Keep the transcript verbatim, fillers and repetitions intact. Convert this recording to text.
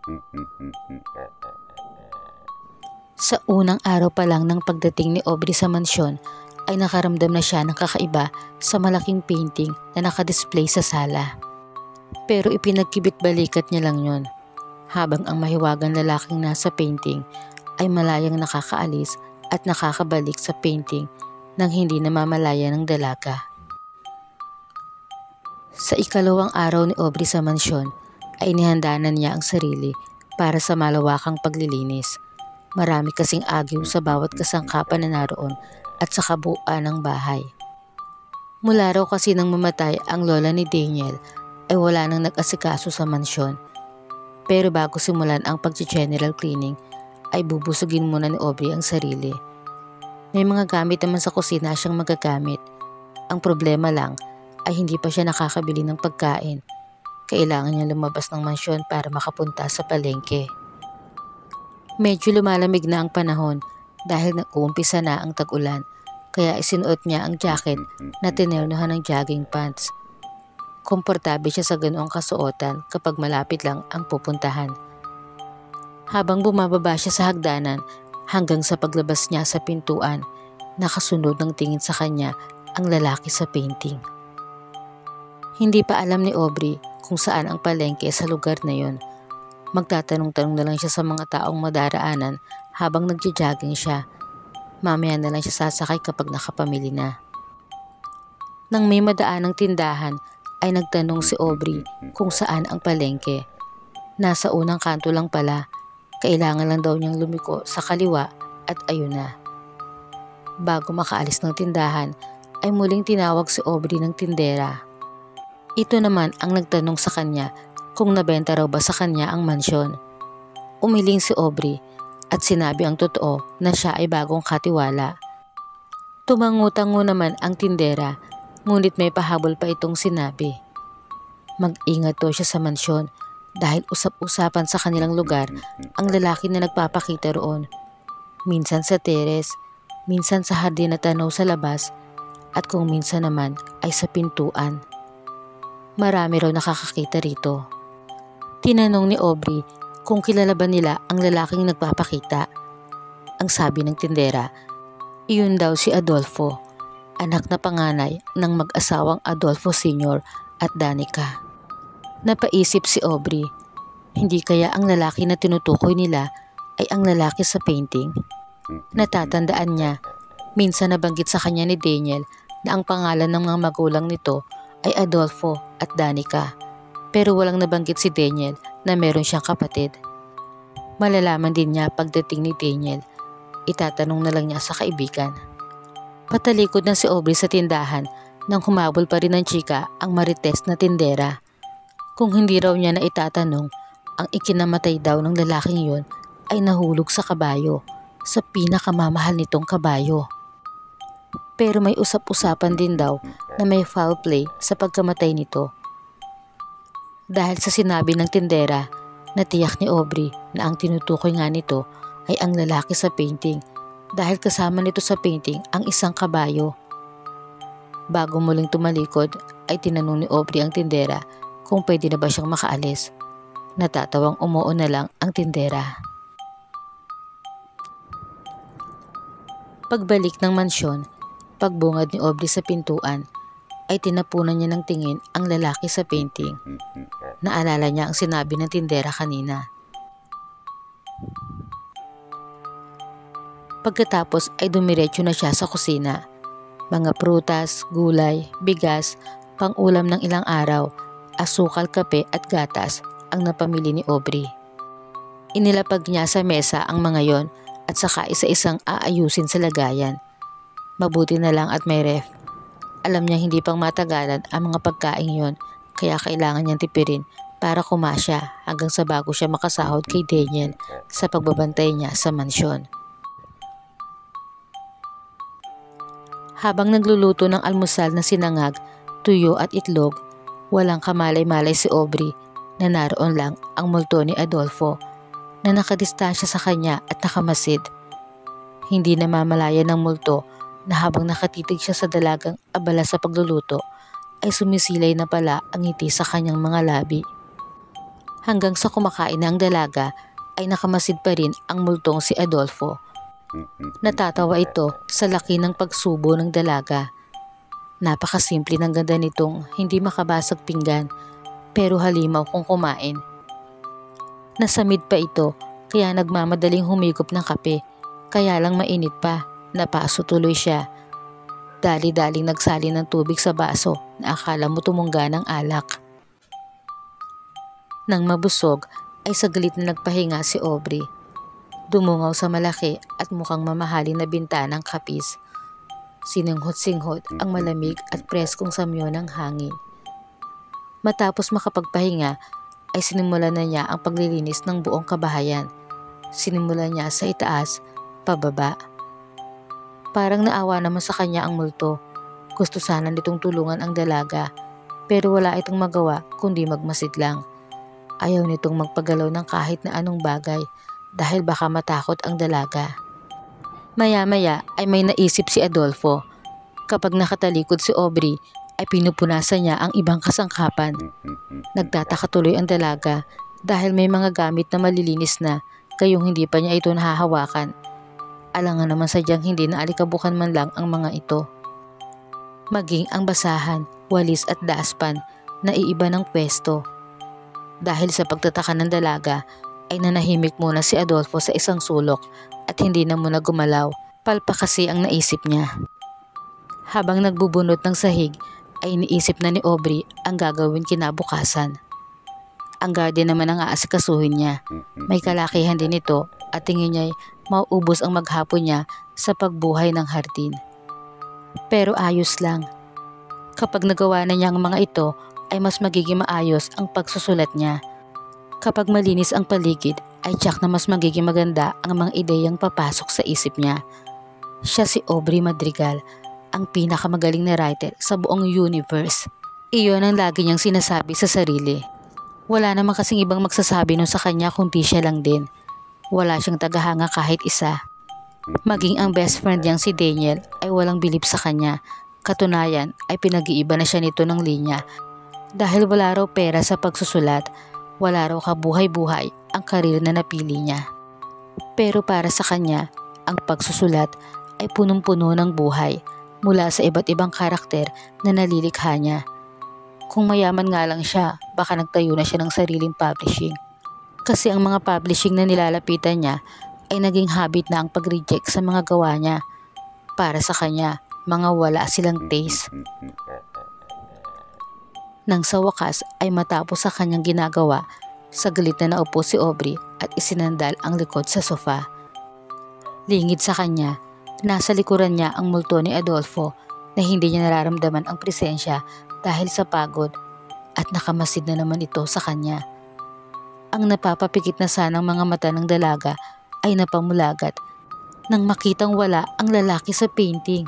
Sa unang araw pa lang ng pagdating ni Aubrey sa mansyon ay nakaramdam na siya ng kakaiba sa malaking painting na nakadisplay sa sala. Pero ipinagkibit balikat niya lang yun, habang ang mahiwagang lalaking nasa painting ay malayang nakakaalis at nakakabalik sa painting nang hindi namamalaya ng dalaga. Sa ikalawang araw ni Aubrey sa mansyon ay inihandanan niya ang sarili para sa malawakang paglilinis. Marami kasing agyo sa bawat kasangkapan na naroon at sa kabuuan ng bahay. Mula raw kasi nang mamatay ang lola ni Daniel ay wala nang nag-asikaso sa mansyon. Pero bago simulan ang pag-general cleaning ay bubusugin muna ni Aubrey ang sarili. May mga gamit naman sa kusina siyang magagamit. Ang problema lang ay hindi pa siya nakakabili ng pagkain. Kailangan niya lumabas ng mansyon para makapunta sa palengke. Medyo lumalamig na ang panahon dahil nag-uumpisa na ang tag-ulan, kaya isinuot niya ang jacket na tinernohan ng jogging pants. Komportable siya sa ganoong kasuotan kapag malapit lang ang pupuntahan. Habang bumababa siya sa hagdanan hanggang sa paglabas niya sa pintuan, nakasunod ng tingin sa kanya ang lalaki sa painting. Hindi pa alam ni Aubrey kung saan ang palengke sa lugar na yon. Magtatanong-tanong na lang siya sa mga taong madaraanan habang nagja-jogging siya. Mamaya na lang siya sasakay kapag nakapamili na. Nang may madaan ng tindahan ay nagtanong si Aubrey kung saan ang palengke. Nasa unang kanto lang pala, kailangan lang daw niyang lumiko sa kaliwa at ayun na. Bago makaalis ng tindahan ay muling tinawag si Aubrey ng tindera. Ito naman ang nagtanong sa kanya kung nabenta raw ba sa kanya ang mansyon. Umiling si Aubrey at sinabi ang totoo na siya ay bagong katiwala. Tumangutango naman ang tindera, ngunit may pahabol pa itong sinabi. Mag-ingat daw siya sa mansyon dahil usap-usapan sa kanilang lugar ang lalaki na nagpapakita roon. Minsan sa teres, minsan sa hardin na tanaw sa labas, at kung minsan naman ay sa pintuan. Marami raw nakakakita rito. Tinanong ni Aubrey kung kilala ba nila ang lalaking nagpapakita. Ang sabi ng tindera, iyon daw si Adolfo, anak na panganay ng mag-asawang Adolfo Senior at Danica. Napaisip si Aubrey, hindi kaya ang lalaki na tinutukoy nila ay ang lalaki sa painting? Natatandaan niya, minsan nabanggit sa kanya ni Daniel na ang pangalan ng mga magulang nito ay Adolfo at Danica. Pero walang nabanggit si Daniel na meron siyang kapatid. Malalaman din niya pagdating ni Daniel. Itatanong na lang niya sa kaibigan. Patalikod na si Aubrey sa tindahan nang humabol pa rin ng chika ang marites na tindera. Kung hindi raw niya na itatanong, ang ikinamatay daw ng lalaking yun ay nahulog sa kabayo, sa pinakamamahal nitong kabayo. Pero may usap-usapan din daw na may foul play sa pagkamatay nito. Dahil sa sinabi ng tindera, natiyak ni Aubrey na ang tinutukoy nga nito ay ang lalaki sa painting dahil kasama nito sa painting ang isang kabayo. Bago muling tumalikod ay tinanong ni Aubrey ang tindera kung pwede na ba siyang makaalis. Natatawang umuo na lang ang tindera. Pagbalik ng mansyon, pagbungad ni Aubrey sa pintuan, ay tinapunan niya ng tingin ang lalaki sa painting. Naalala niya ang sinabi ng tindera kanina. Pagkatapos ay dumiretso na siya sa kusina. Mga prutas, gulay, bigas, pang-ulam ng ilang araw, asukal, kape at gatas ang napamili ni Aubrey. Inilapag niya sa mesa ang mga yon at saka isa-isang aayusin sa lagayan. Mabuti na lang at may ref. Alam niya hindi pang matagalan ang mga pagkain yon, kaya kailangan niyang tipirin para kumasya hanggang sa bago siya makasahod kay Daniel sa pagbabantay niya sa mansyon. Habang nagluluto ng almusal na sinangag, tuyo at itlog, walang kamalay-malay si Aubrey na naroon lang ang multo ni Adolfo na nakadistansya sa kanya at nakamasid. Hindi namamalaya ng multo na habang nakatitig siya sa dalagang abala sa pagluluto ay sumisilay na pala ang ngiti sa kanyang mga labi. Hanggang sa kumakain na ang dalaga ay nakamasid pa rin ang multong si Adolfo. Natatawa ito sa laki ng pagsubo ng dalaga. Napakasimple ng ganda nitong hindi makabasag pinggan pero halimaw kung kumain. Nasamid pa ito kaya nagmamadaling humigop ng kape, kaya lang mainit pa, napaso tuloy siya. Dali-daling nagsali ng tubig sa baso na akala mo tumungga ng alak. Nang mabusog ay saglit na nagpahinga si Aubrey. Dumungaw sa malaki at mukhang mamahalin na bintanang kapis. Sininghot-singhot ang malamig at preskong samyo ng hangin. Matapos makapagpahinga ay sinimulan na niya ang paglilinis ng buong kabahayan. Sinimulan niya sa itaas, pababa. Parang naawa naman sa kanya ang multo. Gusto sana nitong tulungan ang dalaga pero wala itong magawa kundi magmasid lang. Ayaw nitong magpagalaw ng kahit na anong bagay dahil baka matakot ang dalaga. Maya-maya ay may naisip si Adolfo. Kapag nakatalikod si Aubrey ay pinupunasan niya ang ibang kasangkapan. Nagtataka tuloy ang dalaga dahil may mga gamit na malilinis na gayong hindi pa niya ito nahahawakan. Alangan naman sadyang hindi na alikabukan man lang ang mga ito. Maging ang basahan, walis at daspan na iiba ng pwesto. Dahil sa pagtataka ng dalaga ay nanahimik muna si Adolfo sa isang sulok at hindi na muna gumalaw, palpa kasi ang naisip niya. Habang nagbubunot ng sahig ay iniisip na ni Aubrey ang gagawin kinabukasan. Ang garden naman ang aasikasuhin niya. May kalakihan din ito at tingin niya ay mauubos ang maghapon niya sa pagbuhay ng hardin. Pero ayos lang. Kapag nagawa na niya ang mga ito ay mas magiging maayos ang pagsusulat niya. Kapag malinis ang paligid ay tiyak na mas magiging maganda ang mga ideyang papasok sa isip niya. Siya si Aubrey Madrigal, ang pinakamagaling na writer sa buong universe. Iyon ang lagi niyang sinasabi sa sarili. Wala naman kasing ibang magsasabi nun sa kanya kundi siya lang din. Wala siyang tagahanga kahit isa. Maging ang best friend niyang si Daniel ay walang bilib sa kanya. Katunayan ay pinag-iiba na siya nito ng linya. Dahil wala raw pera sa pagsusulat, wala raw kabuhay-buhay ang karir na napili niya. Pero para sa kanya, ang pagsusulat ay punong-puno ng buhay mula sa iba't ibang karakter na nalilikha niya. Kung mayaman nga lang siya, baka nagtayo na siya ng sariling publishing. Kasi ang mga publishing na nilalapitan niya ay naging habit na ang pag-reject sa mga gawa niya. Para sa kanya, mga wala silang taste. Nang sa wakas ay matapos sa kanyang ginagawa, saglit na naupo si Aubrey at isinandal ang likod sa sofa. Lingid sa kanya, nasa likuran niya ang multo ni Adolfo na hindi niya nararamdaman ang presensya dahil sa pagod at nakamasid na naman ito sa kanya. Ang napapapikit na sanang mga mata ng dalaga ay napamulagat nang makitang wala ang lalaki sa painting.